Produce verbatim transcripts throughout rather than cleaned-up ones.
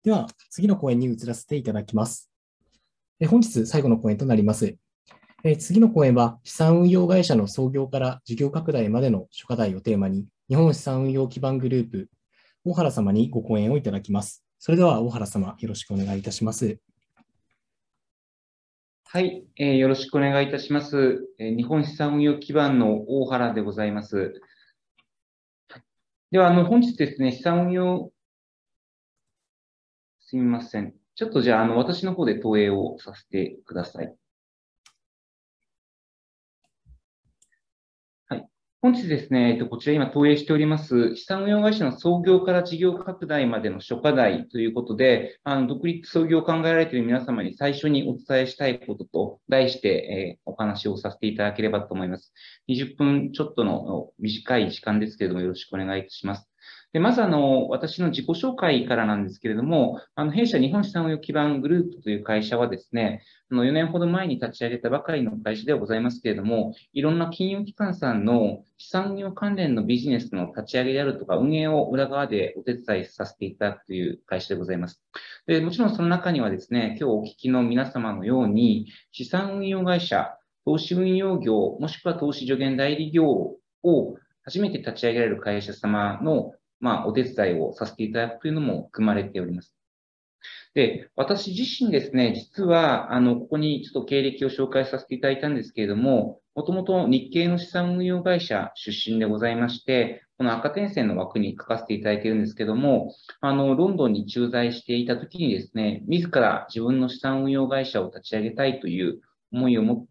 では、次の講演に移らせていただきます。え本日最後の講演となります。え次の講演は、資産運用会社の創業から事業拡大までの諸課題をテーマに、日本資産運用基盤グループ、大原様にご講演をいただきます。それでは、大原様、よろしくお願いいたします。 はい、えー、よろしくお願いいたします。えー、日本資産運用基盤の大原でございます。では、あの、本日ですね、資産運用、すみません。ちょっとじゃあ、あの、私の方で投影をさせてください。はい。本日ですね、えっと、こちら今投影しております、資産運用会社の創業から事業拡大までの諸課題ということで、あの、独立創業を考えられている皆様に最初にお伝えしたいことと題して、えー、お話をさせていただければと思います。にじゅっぷんちょっとの短い時間ですけれども、よろしくお願いいたします。で、まずあの、私の自己紹介からなんですけれども、あの、弊社日本資産運用基盤グループという会社はですね、あの、よねんほど前に立ち上げたばかりの会社ではございますけれども、いろんな金融機関さんの資産運用関連のビジネスの立ち上げであるとか、運営を裏側でお手伝いさせていただくという会社でございます。で、もちろんその中にはですね、今日お聞きの皆様のように、資産運用会社、投資運用業、もしくは投資助言代理業を初めて立ち上げられる会社様のまあ、お手伝いをさせていただくというのも含まれております。で、私自身ですね、実は、あの、ここにちょっと経歴を紹介させていただいたんですけれども、もともと日系の資産運用会社出身でございまして、この赤点線の枠に書かせていただいているんですけども、あの、ロンドンに駐在していた時にですね、自ら自分の資産運用会社を立ち上げたいという思いを持って、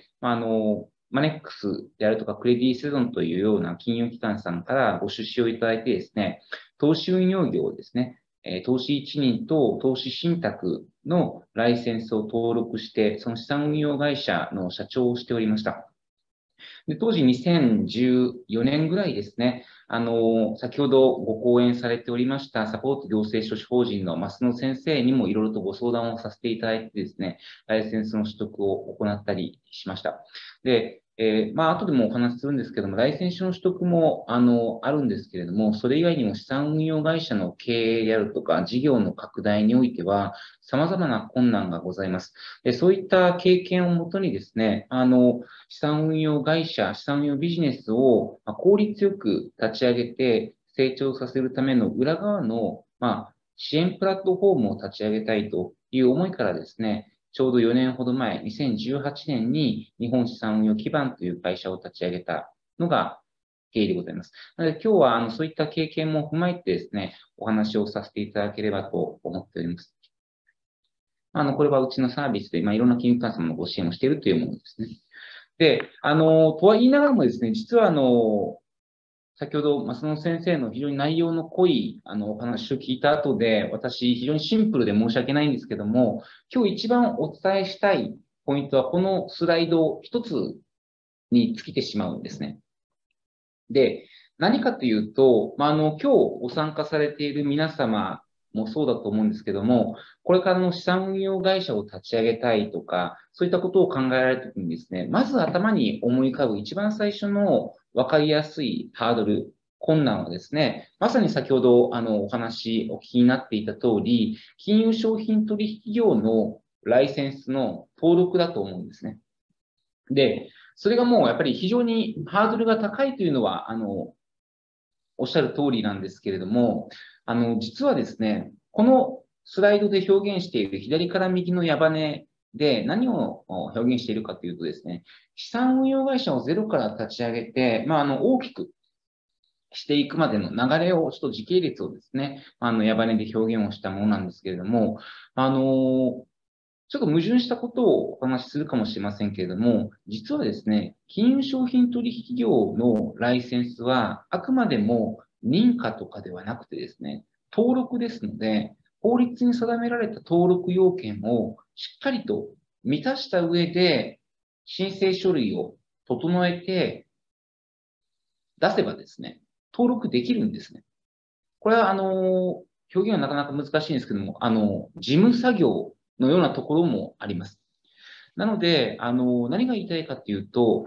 あの、マネックスであるとかクレディ・セゾンというような金融機関さんからご出資をいただいてですね、投資運用業をですね、投資一人と投資信託のライセンスを登録して、その資産運用会社の社長をしておりました。で当時にせんじゅうよねんぐらいですね、あの、先ほどご講演されておりましたサポート行政書士法人の増野先生にもいろいろとご相談をさせていただいてですね、ライセンスの取得を行ったりしました。で、えー、まあ、後でもお話しするんですけども、ライセンスの取得も、あの、あるんですけれども、それ以外にも資産運用会社の経営であるとか、事業の拡大においては、様々な困難がございます。で、そういった経験をもとにですね、あの、資産運用会社、資産運用ビジネスを効率よく立ち上げて成長させるための裏側の、まあ、支援プラットフォームを立ち上げたいという思いからですね、ちょうどよねんほど前、にせんじゅうはちねんに日本資産運用基盤という会社を立ち上げたのが経緯でございます。なので今日はあのそういった経験も踏まえてですね、お話をさせていただければと思っております。あの、これはうちのサービスで、まあ、いろんな金融機関様のご支援をしているというものですね。で、あの、とは言いながらもですね、実はあの、先ほど、増野先生の非常に内容の濃い、あの、お話を聞いた後で、私、非常にシンプルで申し訳ないんですけども、今日一番お伝えしたいポイントは、このスライド一つに尽きてしまうんですね。で、何かというと、まあ、あの、今日ご参加されている皆様もそうだと思うんですけども、これからの資産運用会社を立ち上げたいとか、そういったことを考えられたときにですね、まず頭に思い浮かぶ一番最初の分かりやすいハードル、困難はですね、まさに先ほどあのお話、お聞きになっていた通り、金融商品取引業のライセンスの登録だと思うんですね。で、それがもうやっぱり非常にハードルが高いというのは、あの、おっしゃる通りなんですけれども、あの、実はですね、このスライドで表現している左から右の矢羽で何を表現しているかというとですね、資産運用会社をゼロから立ち上げて、まあ、あの、大きくしていくまでの流れを、ちょっと時系列をですね、あの、矢羽で表現をしたものなんですけれども、あの、ちょっと矛盾したことをお話しするかもしれませんけれども、実はですね、金融商品取引業のライセンスは、あくまでも認可とかではなくてですね、登録ですので、法律に定められた登録要件をしっかりと満たした上で、申請書類を整えて出せばですね、登録できるんですね。これは、あの、表現はなかなか難しいんですけども、あの、事務作業のようなところもあります。なので、あの、何が言いたいかというと、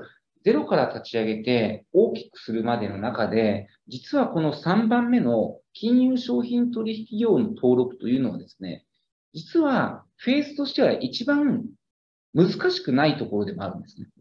ゼロから立ち上げて大きくするまでの中で、実はこのさんばんめの金融商品取引業の登録というのはですね、実はフェーズとしては一番難しくないところでもあるんですね。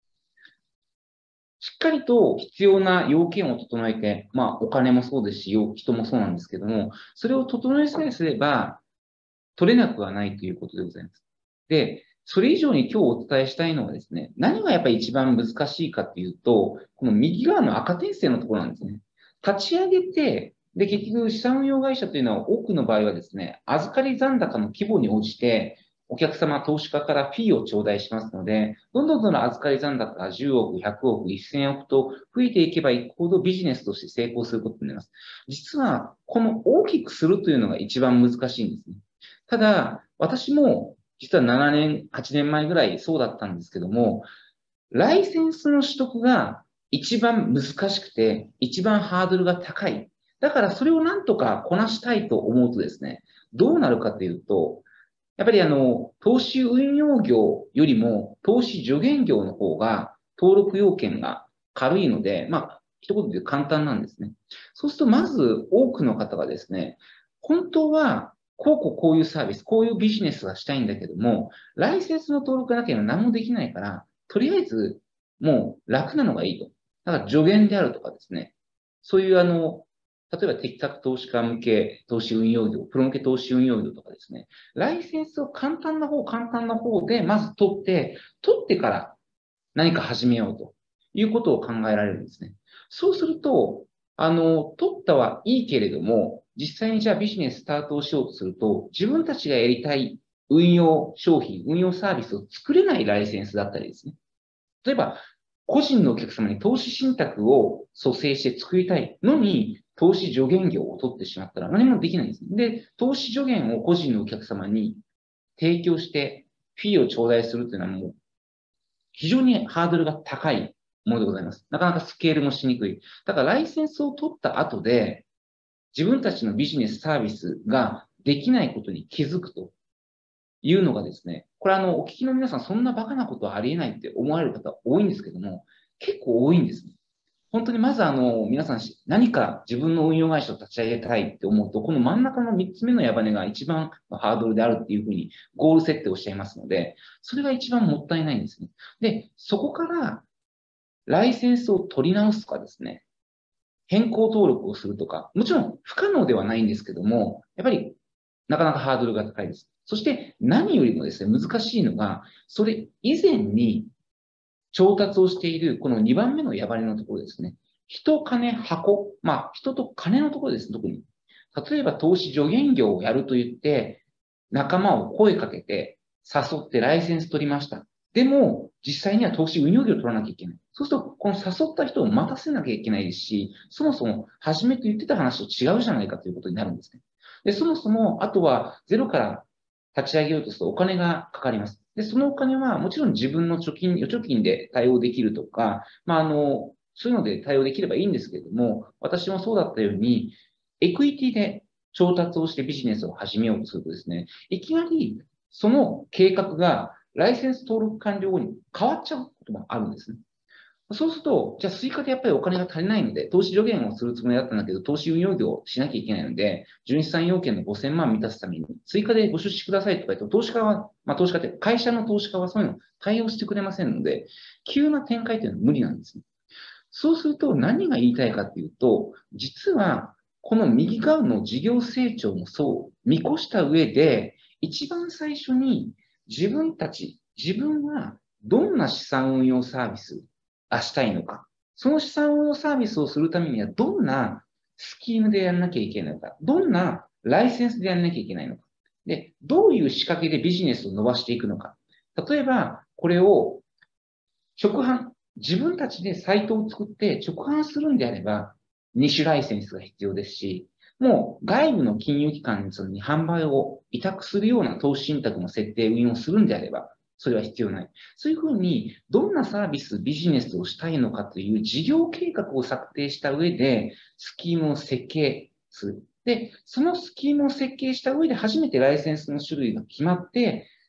しっかりと必要な要件を整えて、まあお金もそうですし、人もそうなんですけども、それを整えさえすれば取れなくはないということでございます。で、それ以上に今日お伝えしたいのはですね、何がやっぱり一番難しいかっていうと、この右側の赤点線のところなんですね。立ち上げて、で、結局資産運用会社というのは多くの場合はですね、預かり残高の規模に応じて、お客様、投資家からフィーを頂戴しますので、どんどんどんどん預かり残高がじゅうおく、ひゃくおく、せんおくと増えていけばいくほどビジネスとして成功することになります。実は、この大きくするというのが一番難しいんですね。ただ、私も実はななねん、はちねんまえぐらいそうだったんですけども、ライセンスの取得が一番難しくて、一番ハードルが高い。だからそれをなんとかこなしたいと思うとですね、どうなるかというと、やっぱりあの、投資運用業よりも投資助言業の方が登録要件が軽いので、まあ、一言で言うと簡単なんですね。そうするとまず多くの方がですね、本当はこうこうこういうサービス、こういうビジネスがしたいんだけども、ライセンスの登録がなければ何もできないから、とりあえずもう楽なのがいいと。だから助言であるとかですね、そういうあの、例えば適格投資家向け投資運用業、プロ向け投資運用業とかですね、ライセンスを簡単な方、簡単な方でまず取って、取ってから何か始めようということを考えられるんですね。そうすると、あの、取ったはいいけれども、実際にじゃあビジネススタートをしようとすると、自分たちがやりたい運用商品、運用サービスを作れないライセンスだったりですね。例えば、個人のお客様に投資信託を蘇生して作りたいのに、投資助言業を取ってしまったら何もできないんです。で、投資助言を個人のお客様に提供して、フィーを頂戴するというのはもう、非常にハードルが高いものでございます。なかなかスケールもしにくい。だからライセンスを取った後で、自分たちのビジネスサービスができないことに気づくというのがですね、これあの、お聞きの皆さん、そんなバカなことはありえないって思われる方多いんですけども、結構多いんですね。本当にまずあの、皆さん何か自分の運用会社を立ち上げたいって思うと、この真ん中のみっつめの矢羽が一番ハードルであるっていうふうにゴール設定をしちゃいますので、それが一番もったいないんですね。で、そこからライセンスを取り直すとかですね、変更登録をするとか、もちろん不可能ではないんですけども、やっぱりなかなかハードルが高いです。そして何よりもですね、難しいのが、それ以前に調達をしているこのにばんめの矢羽のところですね。人、金、箱。まあ、人と金のところですね、特に。例えば投資助言業をやると言って、仲間を声かけて、誘ってライセンス取りました。でも、実際には投資運用業を取らなきゃいけない。そうすると、この誘った人を待たせなきゃいけないですし、そもそも初めと言ってた話と違うじゃないかということになるんですね。で、そもそも、あとはゼロから立ち上げようとするとお金がかかります。で、そのお金はもちろん自分の貯金、預貯金で対応できるとか、まあ、あの、そういうので対応できればいいんですけれども、私もそうだったように、エクイティで調達をしてビジネスを始めようとするとですね、いきなりその計画がライセンス登録完了後に変わっちゃうこともあるんですね。そうすると、じゃあ追加でやっぱりお金が足りないので、投資助言をするつもりだったんだけど、投資運用業をしなきゃいけないので、純資産要件のごせんまん満たすために、追加でご出資くださいとか言うと、投資家は、まあ投資家って会社の投資家はそういうの対応してくれませんので、急な展開というのは無理なんですね。そうすると何が言いたいかというと、実はこの右側の事業成長もそう見越した上で、一番最初に自分たち、自分はどんな資産運用サービスがしたいのか。その資産運用サービスをするためにはどんなスキームでやらなきゃいけないのか。どんなライセンスでやらなきゃいけないのか。で、どういう仕掛けでビジネスを伸ばしていくのか。例えば、これを直販、自分たちでサイトを作って直販するんであれば、に種ライセンスが必要ですし、もう外部の金融機関に販売を委託するような投資信託の設定、運用するんであれば、それは必要ない。そういうふうに、どんなサービス、ビジネスをしたいのかという事業計画を策定した上で、スキームを設計する。で、そのスキームを設計した上で初めてライセンスの種類が決まって、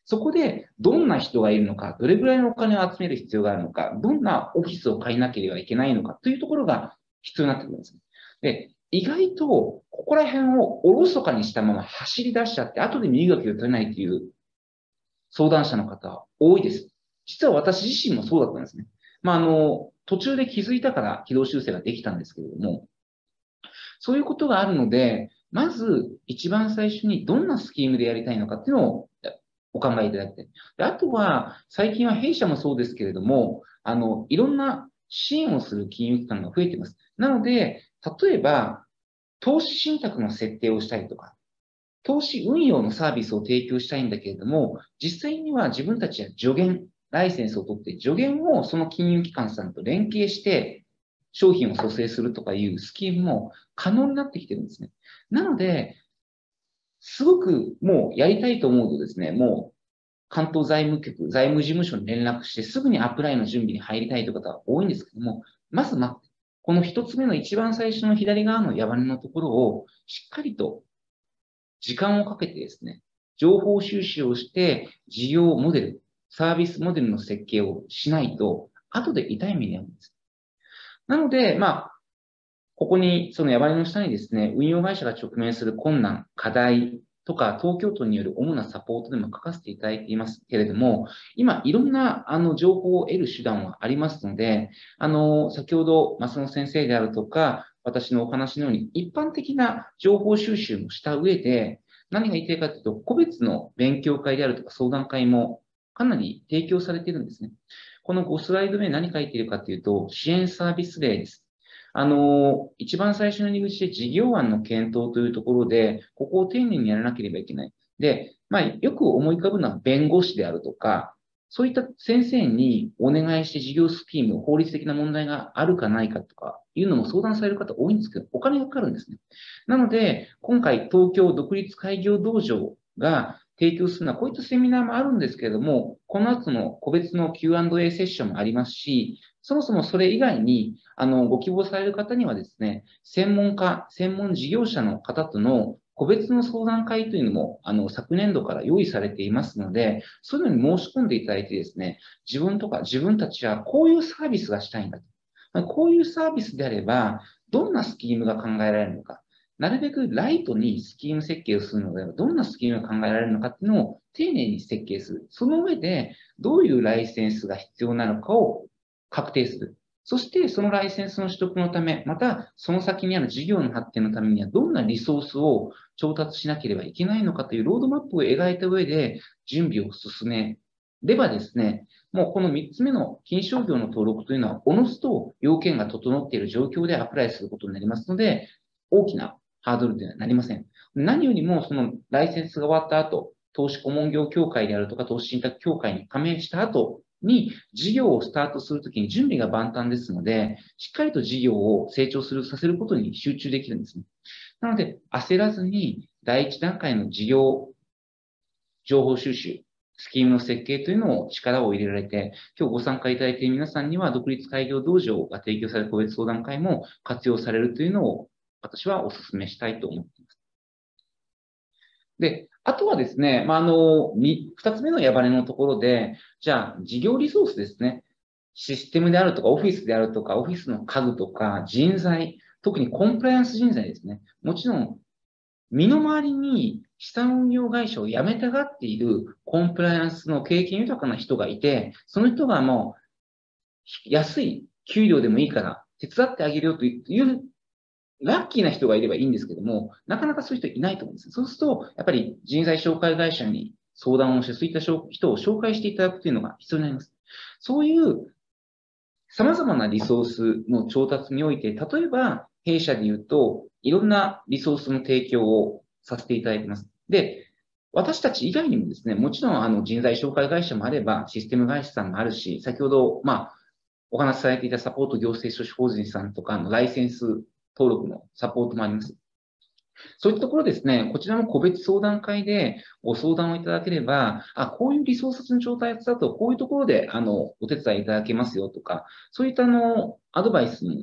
そこでどんな人がいるのか、どれぐらいのお金を集める必要があるのか、どんなオフィスを借りなければいけないのかというところが必要になってくるんです。で、意外とここら辺をおろそかにしたまま走り出しちゃって、後で身動きを取れないという相談者の方は多いです。実は私自身もそうだったんですね。まあ、あの、途中で気づいたから軌道修正ができたんですけれども、そういうことがあるので、まず一番最初にどんなスキームでやりたいのかっていうのをお考えいただきたい。で、あとは、最近は弊社もそうですけれども、あの、いろんな支援をする金融機関が増えています。なので、例えば、投資信託の設定をしたりとか、投資運用のサービスを提供したいんだけれども、実際には自分たちは助言、ライセンスを取って助言をその金融機関さんと連携して商品を蘇生するとかいうスキームも可能になってきてるんですね。なので、すごくもうやりたいと思うとですね、もう関東財務局、財務事務所に連絡してすぐにアプライの準備に入りたいという方は多いんですけども、まず待って、この一つ目の一番最初の左側の矢羽のところをしっかりと時間をかけてですね、情報収集をして事業モデル、サービスモデルの設計をしないと、後で痛い目に遭うんです。なので、まあ、ここに、その矢張の下にですね、運用会社が直面する困難、課題とか、東京都による主なサポートでも書かせていただいていますけれども、今、いろんなあの情報を得る手段はありますので、あの、先ほど、増野先生であるとか、私のお話のように、一般的な情報収集もした上で、何が言いたいかというと、個別の勉強会であるとか相談会もかなり提供されているんですね。このごスライド目何書いているかというと、支援サービス例です。あの、一番最初の入り口で事業案の検討というところで、ここを丁寧にやらなければいけない。で、まあ、よく思い浮かぶのは弁護士であるとか、そういった先生にお願いして事業スキーム、法律的な問題があるかないかとかいうのも相談される方多いんですけど、お金がかかるんですね。なので、今回東京独立開業道場が提供するのはこういったセミナーもあるんですけれども、この後の個別の キューアンドエー セッションもありますし、そもそもそれ以外に、あの、ご希望される方にはですね、専門家、専門事業者の方との個別の相談会というのも、あの、昨年度から用意されていますので、そういうのに申し込んでいただいてですね、自分とか自分たちはこういうサービスがしたいんだと。こういうサービスであれば、どんなスキームが考えられるのか。なるべくライトにスキーム設計をするのであれば、どんなスキームが考えられるのかっていうのを丁寧に設計する。その上で、どういうライセンスが必要なのかを確定する。そして、そのライセンスの取得のため、また、その先にある事業の発展のためには、どんなリソースを調達しなければいけないのかというロードマップを描いた上で、準備を進めればですね、もうこのみっつめの金商業の登録というのは、おのずと要件が整っている状況でアプライすることになりますので、大きなハードルではなりません。何よりも、そのライセンスが終わった後、投資顧問業協会であるとか、投資信託協会に加盟した後に、事業をスタートするときに準備が万端ですので、しっかりと事業を成長する、させることに集中できるんですね。なので、焦らずに、第一段階の事業情報収集、スキームの設計というのを力を入れられて、今日ご参加いただいている皆さんには、独立開業道場が提供される個別相談会も活用されるというのを、私はお勧めしたいと思っています。で、あとはですね、まあ、あの、二つ目の矢羽のところで、じゃあ、事業リソースですね。システムであるとか、オフィスであるとか、オフィスの家具とか、人材、特にコンプライアンス人材ですね。もちろん、身の回りに資産運用会社を辞めたがっているコンプライアンスの経験豊かな人がいて、その人がもう、安い給料でもいいから手伝ってあげるよというラッキーな人がいればいいんですけども、なかなかそういう人いないと思うんです。そうすると、やっぱり人材紹介会社に相談をして、そういった人を紹介していただくというのが必要になります。そういう様々なリソースの調達において、例えば弊社で言うと、いろんなリソースの提供をさせていただいています。で、私たち以外にもですね、もちろんあの人材紹介会社もあれば、システム会社さんもあるし、先ほど、まあ、お話しされていたサポート行政書士法人さんとかのライセンス登録のサポートもあります。そういったところですね、こちらも個別相談会でご相談をいただければ、あ、こういうリソースの調達だと、こういうところで、あの、お手伝いいただけますよとか、そういったあの、アドバイスに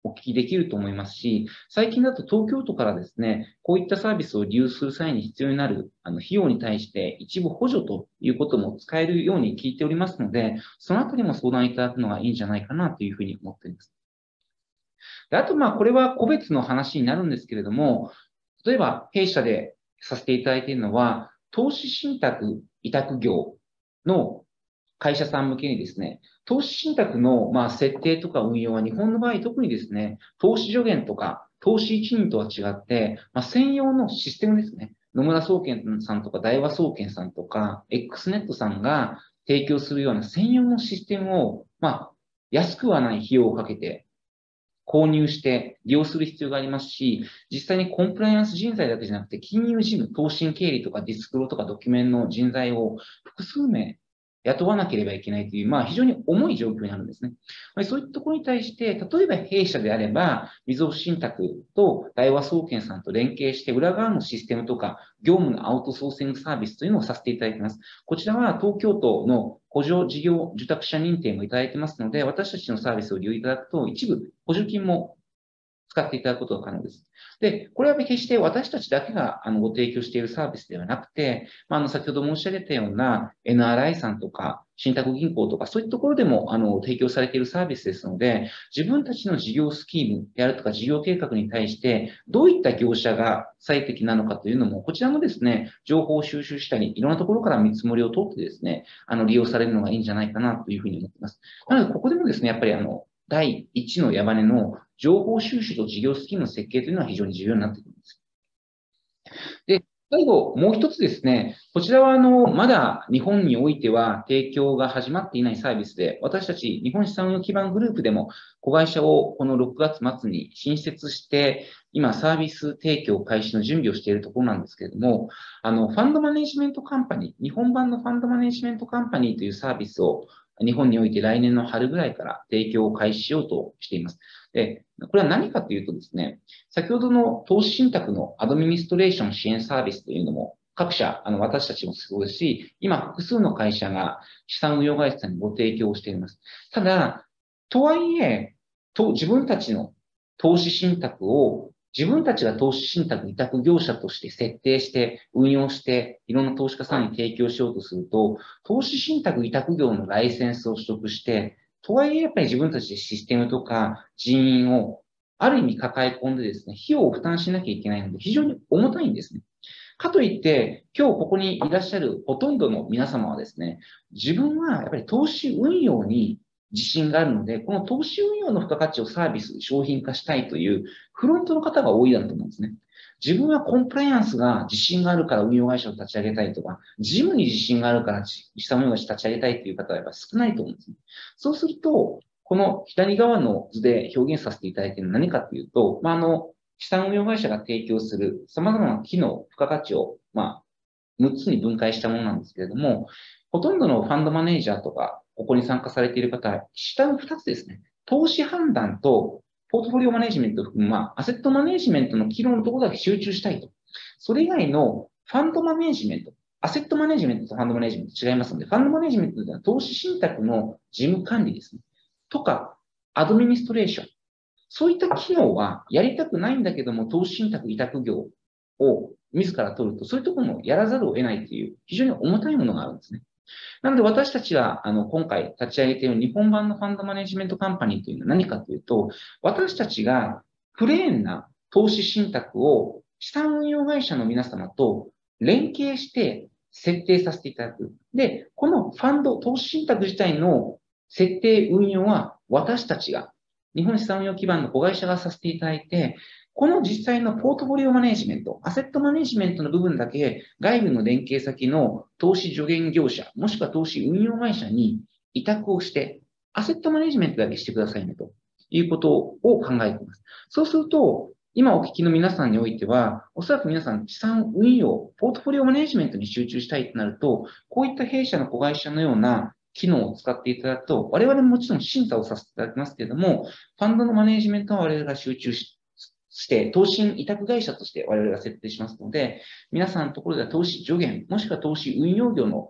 お聞きできると思いますし、最近だと東京都からですね、こういったサービスを利用する際に必要になるあの費用に対して一部補助ということも使えるように聞いておりますので、そのあたりも相談いただくのがいいんじゃないかなというふうに思っています。であと、まあ、これは個別の話になるんですけれども、例えば弊社でさせていただいているのは、投資信託委託業の会社さん向けにですね、投資信託のまあ設定とか運用は日本の場合特にですね、投資助言とか投資一任とは違って、まあ、専用のシステムですね。野村総研さんとか大和総研さんとか X ネットさんが提供するような専用のシステムを、まあ、安くはない費用をかけて購入して利用する必要がありますし、実際にコンプライアンス人材だけじゃなくて、金融事務、投信経理とかディスクロとかドキュメンの人材を複数名雇わなければいけないという、まあ非常に重い状況になるんですね。そういったところに対して、例えば弊社であれば、みずほ信託と大和総研さんと連携して、裏側のシステムとか、業務のアウトソーシングサービスというのをさせていただいています。こちらは東京都の補助事業受託者認定もいただいてますので、私たちのサービスを利用いただくと、一部補助金も使っていただくことが可能です。で、これは決して私たちだけがあのご提供しているサービスではなくて、まあ、あの先ほど申し上げたような エヌアールアイ さんとか、信託銀行とか、そういったところでもあの提供されているサービスですので、自分たちの事業スキームであるとか事業計画に対して、どういった業者が最適なのかというのも、こちらもですね、情報を収集したり、いろんなところから見積もりを取ってですね、あの利用されるのがいいんじゃないかなというふうに思っています。なので、ここでもですね、やっぱりあの、第一の矢羽の情報収集と事業スキームの設計というのは非常に重要になってくるんです。で、最後、もう一つですね、こちらはあの、まだ日本においては提供が始まっていないサービスで、私たち日本資産運用基盤グループでも子会社をこのろくがつ末に新設して、今サービス提供開始の準備をしているところなんですけれども、あの、ファンドマネジメントカンパニー、日本版のファンドマネジメントカンパニーというサービスを日本において来年の春ぐらいから提供を開始しようとしています。で、これは何かというとですね、先ほどの投資信託のアドミニストレーション支援サービスというのも、各社、あの、私たちもそうですし、今複数の会社が資産運用会社さんにご提供をしています。ただ、とはいえ、と自分たちの投資信託を自分たちが投資信託委託業者として設定して、運用して、いろんな投資家さんに提供しようとすると、投資信託委託業のライセンスを取得して、とはいえやっぱり自分たちでシステムとか人員をある意味抱え込んでですね、費用を負担しなきゃいけないので、非常に重たいんですね。かといって、今日ここにいらっしゃるほとんどの皆様はですね、自分はやっぱり投資運用に自信があるので、この投資運用の付加価値をサービス、商品化したいというフロントの方が多いだろうと思うんですね。自分はコンプライアンスが自信があるから運用会社を立ち上げたいとか、事務に自信があるから資産運用会社を立ち上げたいという方はやっぱ少ないと思うんですね。そうすると、この左側の図で表現させていただいているのは何かというと、まあ、あの、資産運用会社が提供する様々な機能、付加価値を、まあ、むっつに分解したものなんですけれども、ほとんどのファンドマネージャーとか、ここに参加されている方は、下のふたつですね。投資判断と、ポートフォリオマネジメントを含む、まあ、アセットマネジメントの機能のところだけ集中したいと。それ以外のファンドマネジメント、アセットマネジメントとファンドマネジメント違いますので、ファンドマネジメントというのは投資信託の事務管理ですね。とか、アドミニストレーション。そういった機能はやりたくないんだけども、投資信託委託業を自ら取ると、そういうところもやらざるを得ないという、非常に重たいものがあるんですね。なので私たちは、あの、今回立ち上げている日本版のファンドマネジメントカンパニーというのは何かというと、私たちがプレーンな投資信託を資産運用会社の皆様と連携して設定させていただく。で、このファンド、投資信託自体の設定運用は私たちが、日本資産運用基盤の子会社がさせていただいて、この実際のポートフォリオマネジメント、アセットマネジメントの部分だけ外部の連携先の投資助言業者、もしくは投資運用会社に委託をして、アセットマネジメントだけしてくださいねということを考えています。そうすると、今お聞きの皆さんにおいては、おそらく皆さん資産運用、ポートフォリオマネジメントに集中したいとなると、こういった弊社の子会社のような機能を使っていただくと、我々ももちろん審査をさせていただきますけれども、ファンドのマネジメントは我々が集中しして、投資委託会社として我々が設定しますので、皆さんのところでは投資助言、もしくは投資運用業の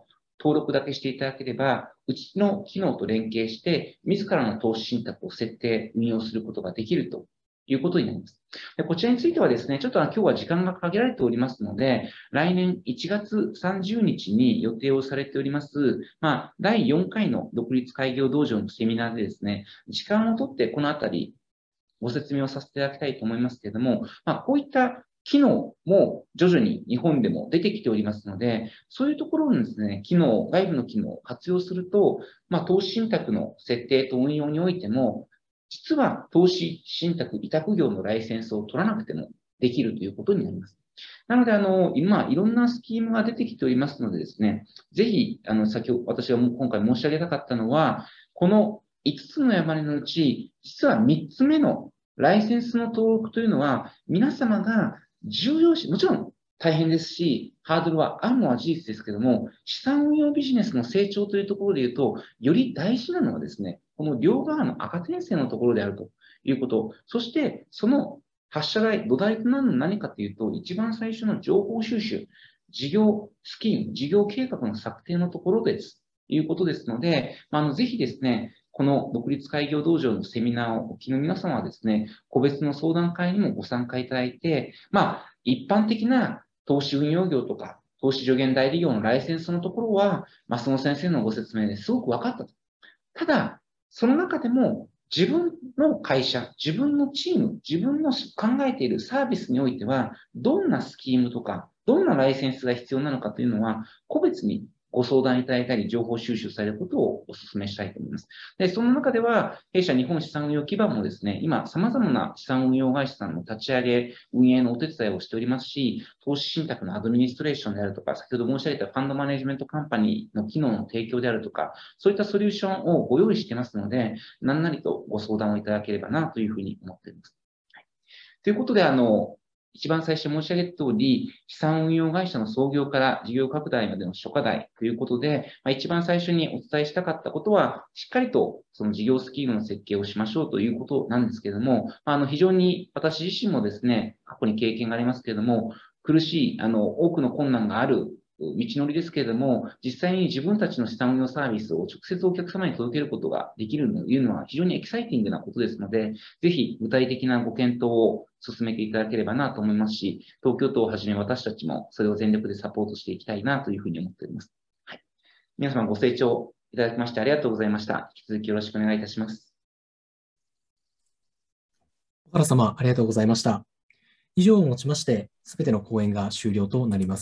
登録だけしていただければ、うちの機能と連携して、自らの投資信託を設定、運用することができるということになります。でこちらについてはですね、ちょっと今日は時間が限られておりますので、来年いちがつさんじゅうにちに予定をされております、まあ、だいよんかいの独立開業道場のセミナーでですね、時間をとってこのあたりご説明をさせていただきたいと思いますけれども、まあ、こういった機能も徐々に日本でも出てきておりますので、そういうところのですね、機能、外部の機能を活用すると、まあ、投資信託の設定と運用においても、実は投資信託委託業のライセンスを取らなくてもできるということになります。なので、あの、今、いろんなスキームが出てきておりますのでですね、ぜひ、あの、先ほど、私が今回申し上げたかったのは、このいつつの山根のうち、実はみっつめのライセンスの登録というのは、皆様が重要視、もちろん大変ですし、ハードルはあるのは事実ですけども、資産運用ビジネスの成長というところで言うと、より大事なのはですね、この両側の赤点線のところであるということ、そしてその発射台、土台となるのは何かというと、一番最初の情報収集、事業スキーム、事業計画の策定のところです。ということですので、あのぜひですね、この独立開業道場のセミナーをお聞きの皆様はですね、個別の相談会にもご参加いただいて、まあ、一般的な投資運用業とか、投資助言代理業のライセンスのところは、増野先生のご説明ですごく分かったと。ただ、その中でも自分の会社、自分のチーム、自分の考えているサービスにおいては、どんなスキームとか、どんなライセンスが必要なのかというのは、個別にご相談いただいたり、情報収集されることをお勧めしたいと思います。で、その中では、弊社日本資産運用基盤もですね、今、様々な資産運用会社さんの立ち上げ、運営のお手伝いをしておりますし、投資信託のアドミニストレーションであるとか、先ほど申し上げたファンドマネジメントカンパニーの機能の提供であるとか、そういったソリューションをご用意していますので、何なりとご相談をいただければなというふうに思っております。はい、ということで、あの、一番最初申し上げた通り、資産運用会社の創業から事業拡大までの諸課題ということで、まあ、一番最初にお伝えしたかったことは、しっかりとその事業スキームの設計をしましょうということなんですけれども、あの非常に私自身もですね、過去に経験がありますけれども、苦しい、あの、多くの困難がある道のりですけれども、実際に自分たちの資産運用サービスを直接お客様に届けることができるというのは非常にエキサイティングなことですので、ぜひ具体的なご検討を進めていただければなと思いますし、東京都をはじめ私たちもそれを全力でサポートしていきたいなというふうに思っております。はい、皆様ご清聴いただきましてありがとうございました。引き続きよろしくお願いいたします。 小原様、ありがとうございました。以上をもちまして、すべての講演が終了となります。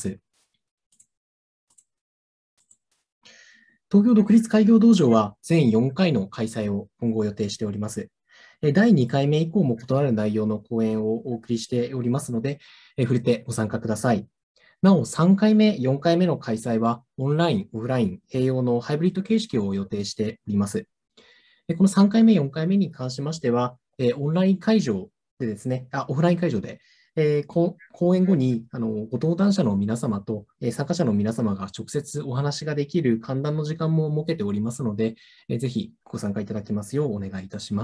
東京独立開業道場は全よんかいの開催を今後予定しております。だいにかいめ以降も異なる内容の講演をお送りしておりますので、触れてご参加ください。なお、さんかいめ、よんかいめの開催は、オンライン、オフライン、併用のハイブリッド形式を予定しております。このさんかいめ、よんかいめに関しましては、オンライン会場でですね、あ、オフライン会場で、えー、講演後にあのご登壇者の皆様と、えー、参加者の皆様が直接お話ができる歓談の時間も設けておりますので、えー、ぜひご参加いただきますようお願いいたします。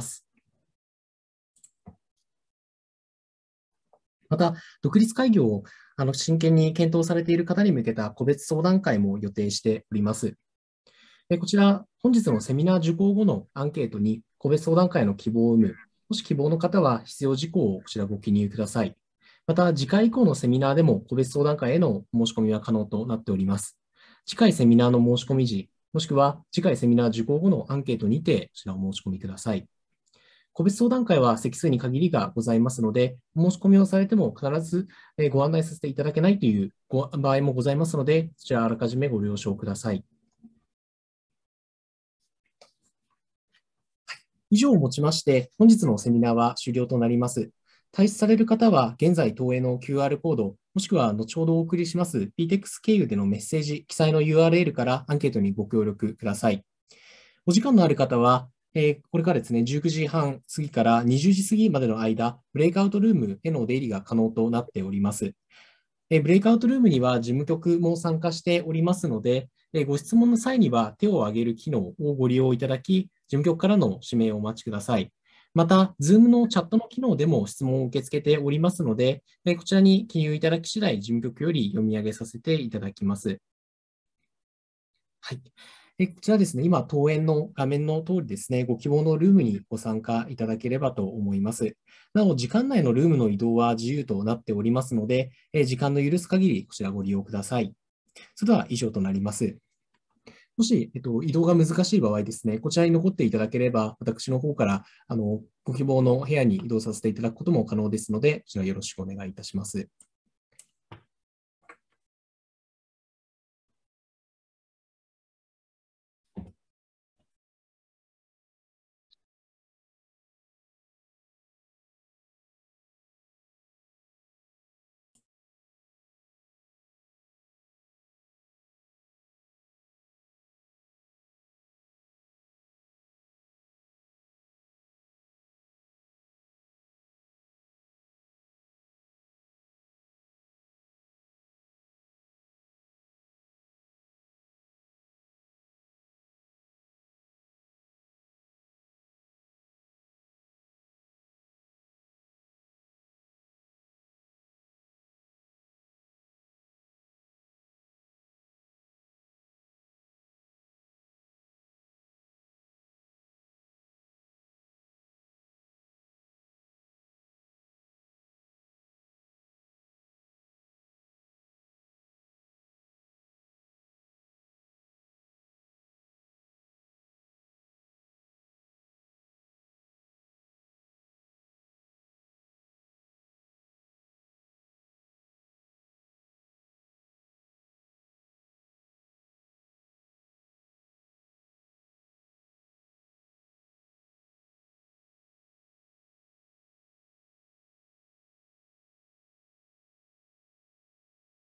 また、独立開業をあの真剣に検討されている方に向けた個別相談会も予定しております。こちら、本日のセミナー受講後のアンケートに個別相談会の希望を有無、もし希望の方は必要事項をこちらご記入ください。また、次回以降のセミナーでも個別相談会への申し込みは可能となっております。次回セミナーの申し込み時、もしくは次回セミナー受講後のアンケートにて、こちらを申し込みください。個別相談会は席数に限りがございますので、申し込みをされても必ずご案内させていただけないという場合もございますので、そちらあらかじめご了承ください。以上をもちまして、本日のセミナーは終了となります。退出される方は、現在投影の キューアール コード、もしくは後ほどお送りします ピーテックス 経由でのメッセージ、記載の ユーアールエル からアンケートにご協力ください。お時間のある方は、えー、これからですね、じゅうくじはん過ぎからにじゅうじ過ぎまでの間、ブレイクアウトルームへの出入りが可能となっております。えー、ブレイクアウトルームには事務局も参加しておりますので、えー、ご質問の際には手を挙げる機能をご利用いただき、事務局からの指名をお待ちください。また、Zoom のチャットの機能でも質問を受け付けておりますので、えー、こちらに記入いただき次第、事務局より読み上げさせていただきます。 はい。えこちらですね、今、当園の画面の通りですね、ご希望のルームにご参加いただければと思います。なお、時間内のルームの移動は自由となっておりますので、え時間の許す限りこちらご利用ください。それでは以上となります。もし、えっと、移動が難しい場合ですね、こちらに残っていただければ、私の方から、あの、ご希望の部屋に移動させていただくことも可能ですので、こちらよろしくお願いいたします。